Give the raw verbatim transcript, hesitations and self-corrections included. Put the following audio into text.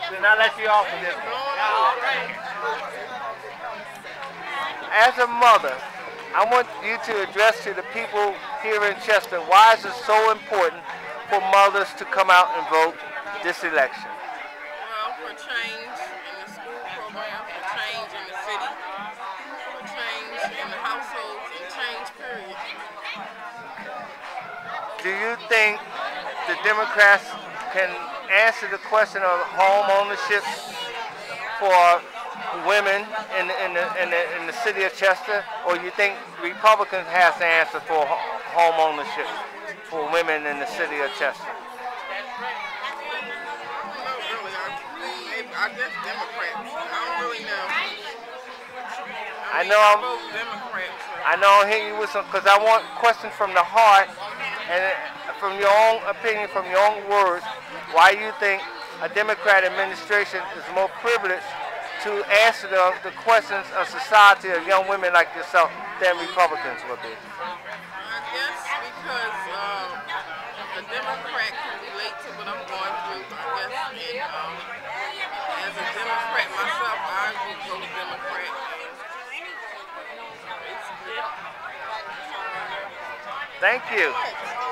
Then I'll let you off of this. As a mother, I want you to address to the people here in Chester why is it so important for mothers to come out and vote this election? Well, for change in the school program, for change in the city, for change in the households, and change period. Do you think the Democrats can answer the question of home ownership for women in, in, the, in, the, in the city of Chester, or you think Republicans have the answer for home ownership for women in the city of Chester? I guess Democrats. I don't really know. I, I mean, know I'm. Both Democrats. I know I'm hitting you with some because I want questions from the heart and from your own opinion, from your own words, why you think a Democrat administration is more privileged to answer the, the questions of society of young women like yourself than Republicans would be. I guess because uh, a Democrat can relate to what I'm going through. I guess. And, um, as a Democrat myself, I would go to Democrat. Thank you.